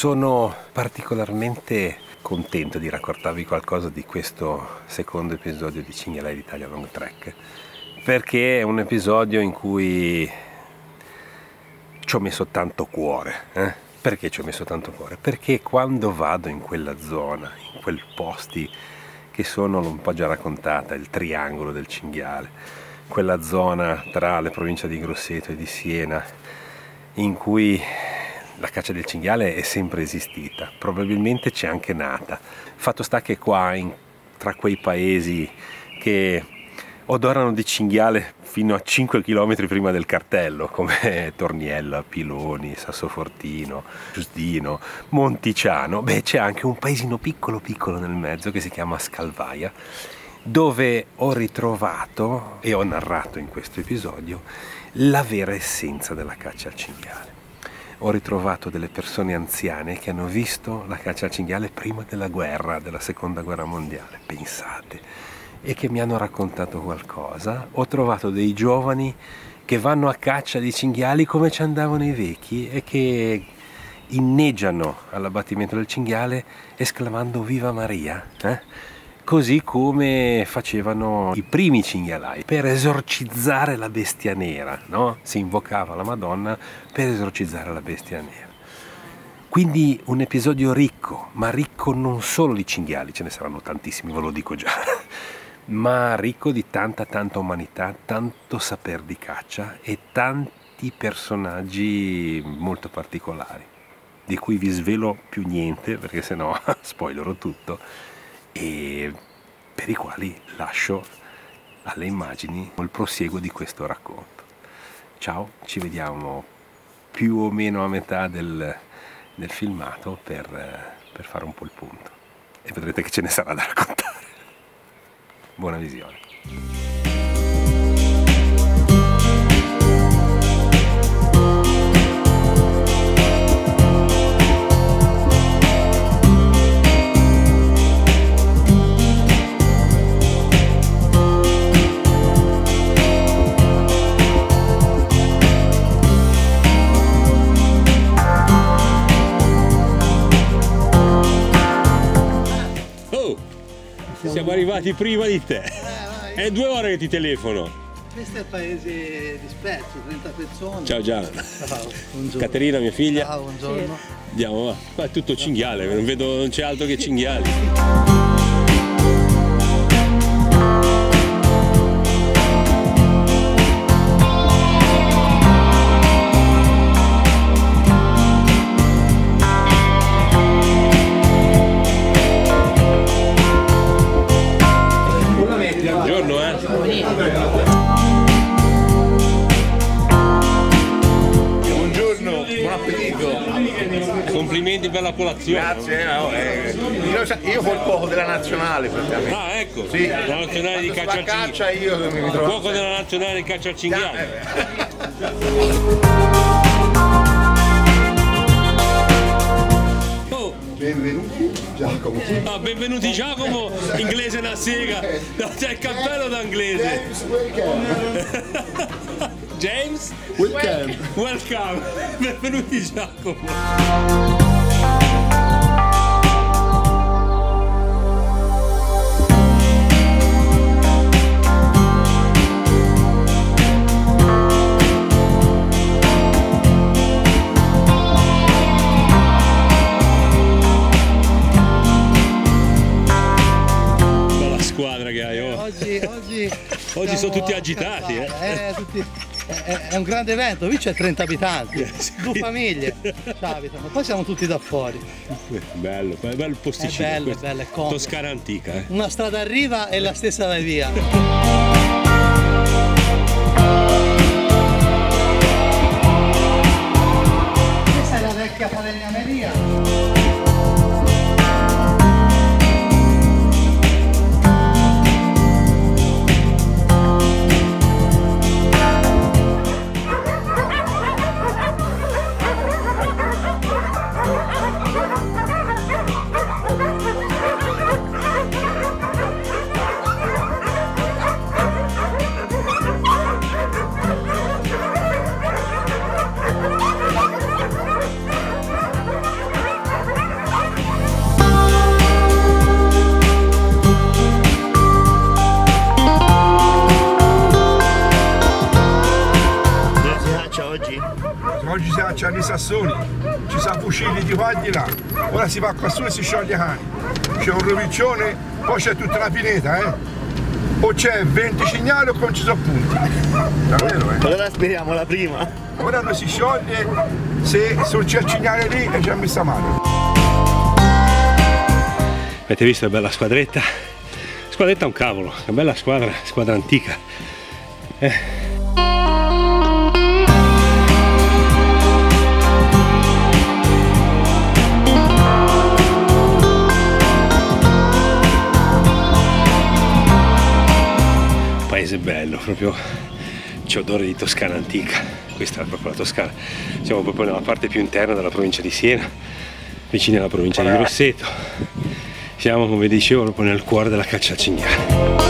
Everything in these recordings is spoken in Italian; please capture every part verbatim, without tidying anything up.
Sono particolarmente contento di raccontarvi qualcosa di questo secondo episodio di Cinghialai d'Italia Long Trek, perché è un episodio in cui ci ho messo tanto cuore. Eh? Perché ci ho messo tanto cuore? Perché quando vado in quella zona, in quei posti che sono, l'ho un po' già raccontata, il triangolo del cinghiale, quella zona tra le province di Grosseto e di Siena, in cui la caccia del cinghiale è sempre esistita, probabilmente c'è anche nata. Fatto sta che qua, in, tra quei paesi che odorano di cinghiale fino a cinque chilometri prima del cartello, come Torniella, Piloni, Sassofortino, Giustino, Monticiano, beh, c'è anche un paesino piccolo piccolo nel mezzo che si chiama Scalvaia, dove ho ritrovato e ho narrato in questo episodio la vera essenza della caccia al cinghiale. Ho ritrovato delle persone anziane che hanno visto la caccia al cinghiale prima della guerra, della seconda guerra mondiale, pensate, e che mi hanno raccontato qualcosa. Ho trovato dei giovani che vanno a caccia di cinghiali come ci andavano i vecchi e che inneggiano all'abbattimento del cinghiale esclamando Viva Maria, eh? Così come facevano i primi cinghialai per esorcizzare la bestia nera, no? Si invocava la Madonna per esorcizzare la bestia nera. Quindi un episodio ricco, ma ricco non solo di cinghiali, ce ne saranno tantissimi, ve lo dico già, ma ricco di tanta tanta umanità, tanto saper di caccia e tanti personaggi molto particolari, di cui vi svelo più niente perché sennò spoilerò tutto, e per i quali lascio alle immagini il prosieguo di questo racconto. Ciao, ci vediamo più o meno a metà del, del filmato per, per fare un po' il punto e vedrete che ce ne sarà da raccontare. Buona visione. Siamo arrivati prima di te. Eh, È due ore che ti telefono. Questo è il paese di Spezzo, trenta persone. Ciao Gian. Ciao, buongiorno. Caterina, mia figlia. Ciao, buongiorno. Andiamo, va. Qua è tutto cinghiale, non vedo, non c'è altro che cinghiali. Buongiorno, eh. Buongiorno, buon appetito. Complimenti per la colazione. Grazie, no, eh, io, io col cuoco della nazionale praticamente. Ah, ecco, Sì. la nazionale di caccia Sulla al cinghiale. caccia io mi Il trovo. cuoco della nazionale di caccia al cinghiale. Oh. Benvenuti Giacomo. Ah, benvenuti Giacomo, inglese una sega. No, c'è il cappello da inglese. James Welcome. James? Welcome. Welcome. Benvenuti Giacomo. Squadra che hai, oh. Oggi, oggi, Oggi sono tutti agitati, eh. eh, tutti, è, è un grande evento, qui c'è trenta abitanti, Sì. due famiglie ci abitano, poi siamo tutti da fuori. Bello, bello il posticino. È bello, questo. è bello, è comodo. Toscana antica, eh. Una strada arriva e la stessa vai via. Questa è la vecchia falegnameria. oggi si facciano i sassoni, ci sono fucili di qua e di là, ora si va qua su e si scioglie i cani, c'è un roviccione, poi c'è tutta la pineta, eh? O c'è venti cignali o con ci sono punti, davvero, eh? Allora speriamo la prima. Ora non si scioglie, se sul c'è il cignale lì è già messa male. Avete visto, è bella squadretta? Squadretta è un cavolo, è una bella squadra, squadra antica. Eh. Paese bello, proprio c'è odore di Toscana antica, questa è proprio la Toscana, siamo proprio nella parte più interna della provincia di Siena, vicini alla provincia di Grosseto, siamo, come dicevo, proprio nel cuore della caccia al cignale.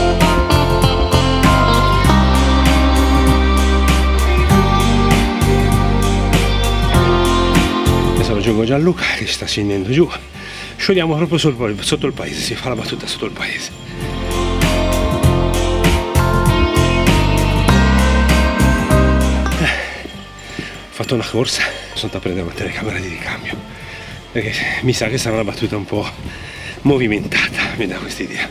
Adesso raggiungo Gianluca che ci sta scendendo giù, scendiamo proprio sul, sotto il paese, si fa la battuta sotto il paese. Ho fatto una corsa, sono andato a prendere una telecamera di ricambio perché mi sa che sarà una battuta un po' movimentata, mi dà questa idea.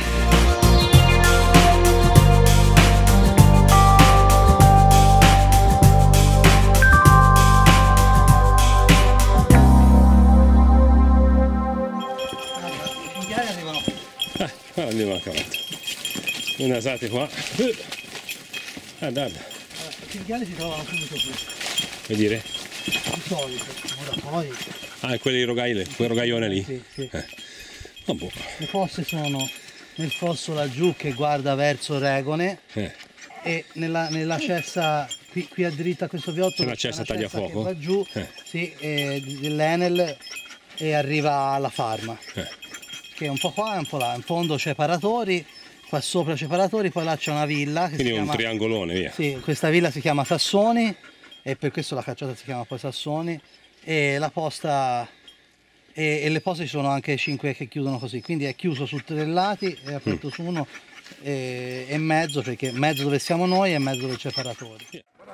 Ah, andiamo a cavallo. Una asate qua. Ah, guarda. I cinghiali si trovano subito qui. Vuoi dire? Di solito, ora poi. Ah, quelli rogaile, quel rogaione lì? Sì, sì. Eh. Oh, boh. Le fosse sono nel fosso laggiù che guarda verso Regone Eh. e nella, nella cessa qui, qui a dritta a questo viotto. C'è una cessa tagliafuoco? Che va giù, Eh. sì, e dell'Enel e arriva alla Farma. Eh. Che è un po' qua e un po' là. In fondo c'è Paratori, qua sopra c'è Paratori, poi là c'è una villa. Che Quindi si un chiama, triangolone, via. sì, questa villa si chiama Sassoni e per questo la cacciata si chiama poi Sassoni e la posta e, e le poste ci sono anche cinque che chiudono così, quindi è chiuso su tre lati, è aperto Mm. su uno e, e mezzo, perché mezzo dove siamo noi e mezzo dove c'è Paratori.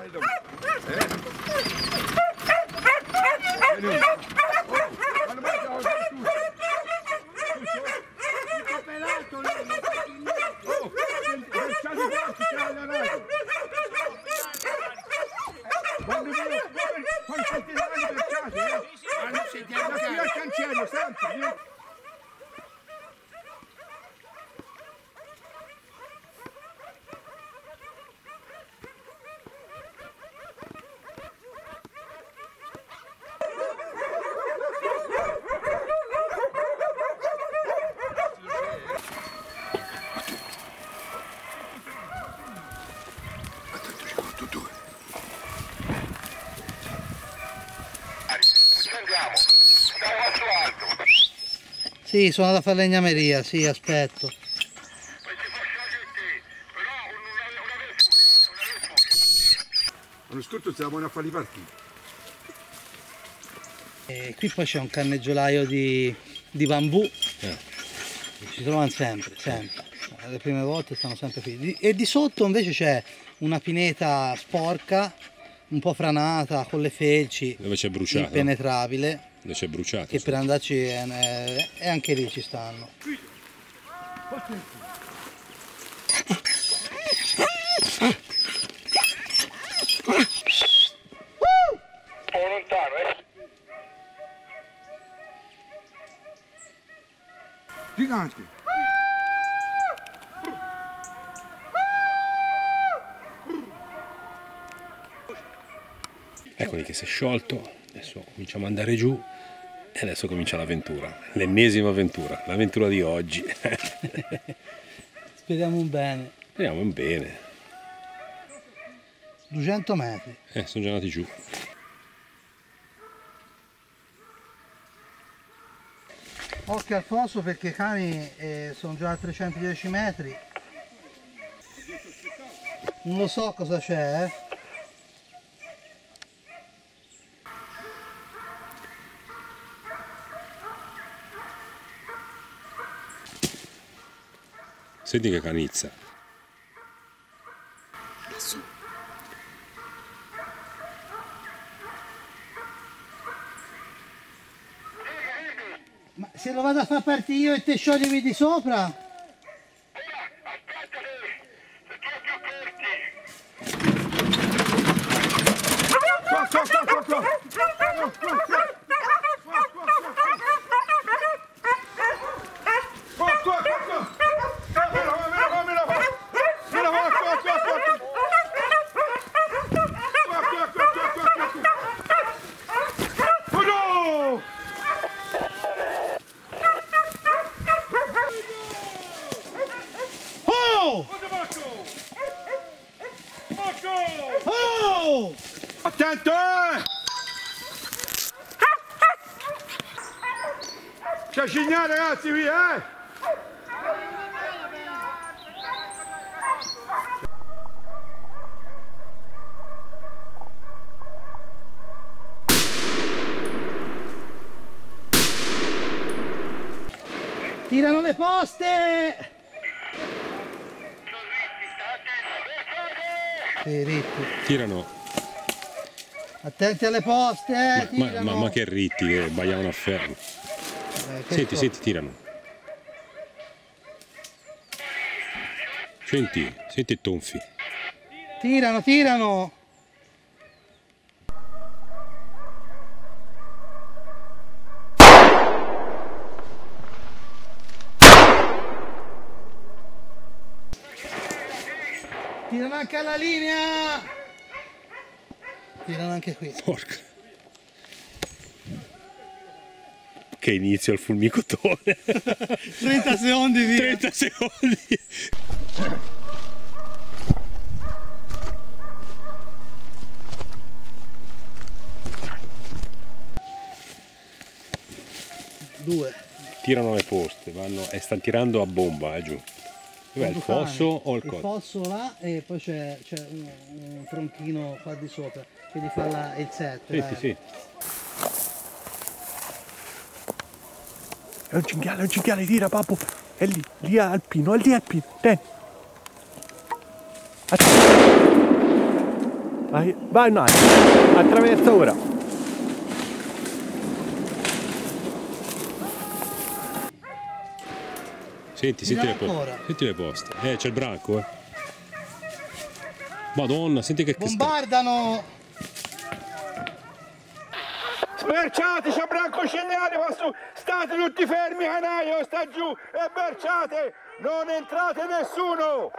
Quando poi senti le ali perciate, eh? Hanno sentiamo qui al cancello, sempre, eh? Sì, sono da fare legnameria, sì, aspetto. L'anno scorso stavamo a fare i partiti. E qui poi c'è un canneggiolaio di, di bambù, Eh. ci trovano sempre, sempre. Le prime volte stanno sempre qui. Di- E di sotto invece c'è una pineta sporca, un po' franata, con le felci, Dove c'è bruciato? impenetrabile, Dove c'è bruciato? che per andarci è, è- e anche lì ci stanno. Giganti. Eccoli che si è sciolto, adesso cominciamo ad andare giù e adesso comincia l'avventura, l'ennesima avventura, l'avventura di oggi. Speriamo un bene. Speriamo in bene. duecento metri. Eh, sono già andati giù. Occhio al fosso perché i cani eh, sono già a trecentodieci metri. Non lo so cosa c'è, eh. Senti che canizza. se lo vado a far partire io e te scioglimi di sopra. Attento, eh! C'è Cignale, ragazzi, via, eh! Tirano le poste! Sì, ritti. Tirano. Attenti alle poste, eh, Ma, ma, ma, ma che ritti che sbagliavano a ferro. Eh, che Senti, so. senti, tirano. Senti, senti i tonfi. Tirano, tirano! Tirano anche alla linea! Tirano anche qui. Porca. Che inizio al fulmicotone. trenta secondi via. trenta secondi. Due. Tirano le poste, vanno e stanno tirando a bomba, eh, giù. Dov'è il fosso o il Il coso? fosso là e poi c'è un, un tronchino qua di sopra, quindi fa la, il set. Senti, sì. È un cinghiale, è un cinghiale, tira papà. È lì, lì alpino, è lì alpino. Tieni. Vai, vai Nai, attraversa ora. Senti, senti le, Tira po- ancora. senti le poste. Eh, c'è il branco, eh. Madonna, senti che... che sta- Bombardano! Smerciate, c'è Branco Cignale, ma su, state tutti fermi, canaio, sta giù e berciate, non entrate nessuno!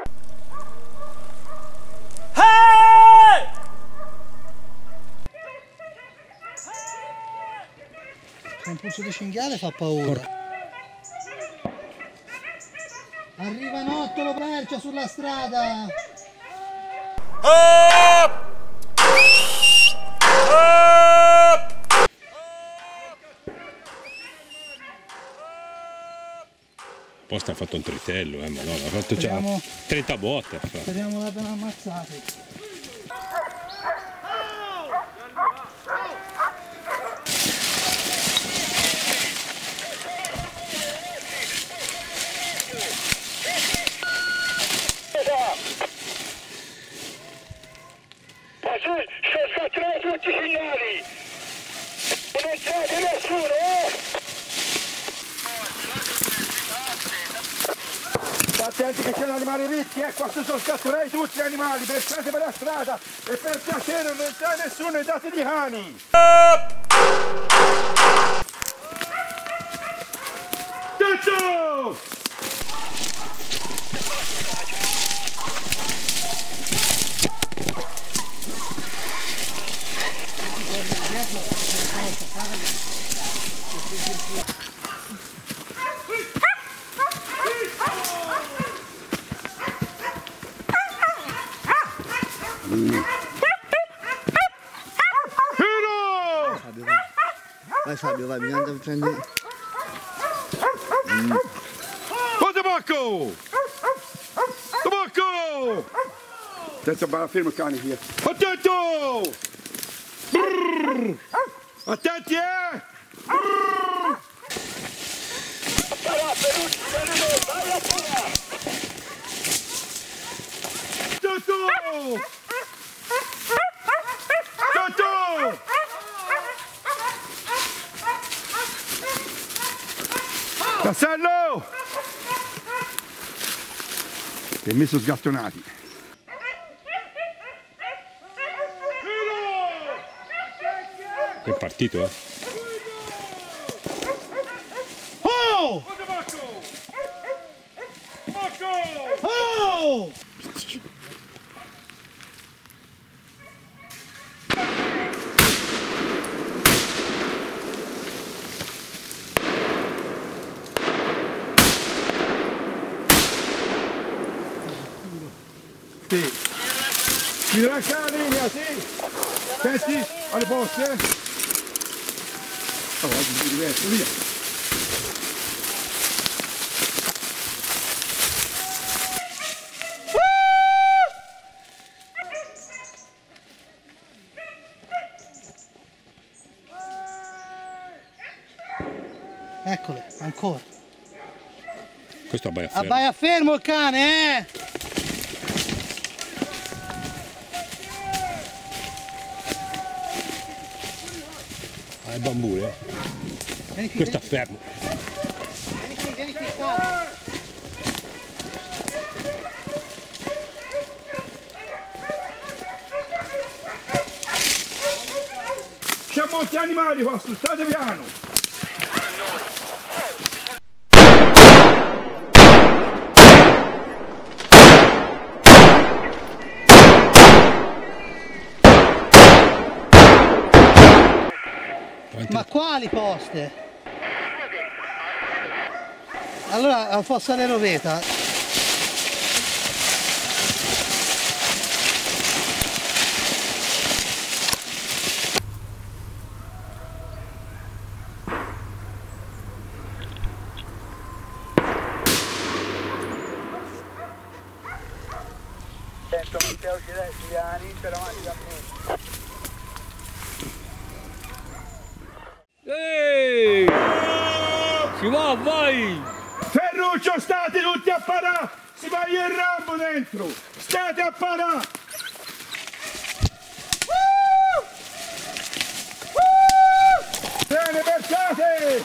C'è un puzzo di cinghiale, fa paura. Arriva Nottolo Percia sulla strada! Posta ha fatto un tritello, eh, ma no, ha fatto già Speriamo- trenta botte. ha fatto. Speriamo l'abbiano ammazzati. Ma su, sto scattando tutti i segnali! Non entrate nessuno, eh! Attenti che c'è un animale ricchi, eh, qua sono catturati tutti gli animali, berciate per la strada e per piacere non entrate nessuno e date di cani! Tutto! Vai Fabio, vai, mi andavo a prendere. Oh, tabacco! Tabacco! Attento, balla fermo il cane via. Attento! Brrr. Attenti, eh! Brrr. Attento! Attento! Tassello! Ti hai messo sgattonati. È partito, eh? Oh! Oh! Sì. Mi lascia la linea, sì. Senti, alle poste. Oh, oggi mi diverto, via. Eccole, ancora. Questo abbaia fermo. Abbaia fermo il cane, eh! Ah, è bambù, eh? Vieni qui, Questo è vieni, fermo. vieni qui, vieni qui, cane. C'è molti animali qua, state piano. Ma quali poste? Allora, a Fossa della Roveta. Sento Matteo Giuliani per avanti da me. Ehi! Si va, vai! Ferruccio, state tutti a parà! Si va il Rambo dentro! State a parà! Uh! Uh! Bene, versate!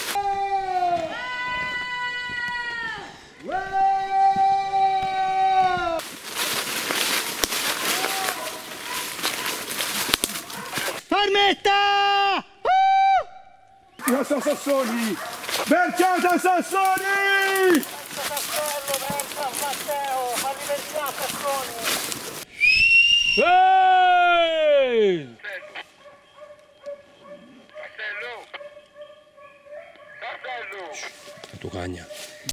Fermetta! Versa Sassoni! Verciate Sassoni! Castello, versa Matteo, fammi versare Sassoni! Ehi! Castello! Castello! La tua cagna.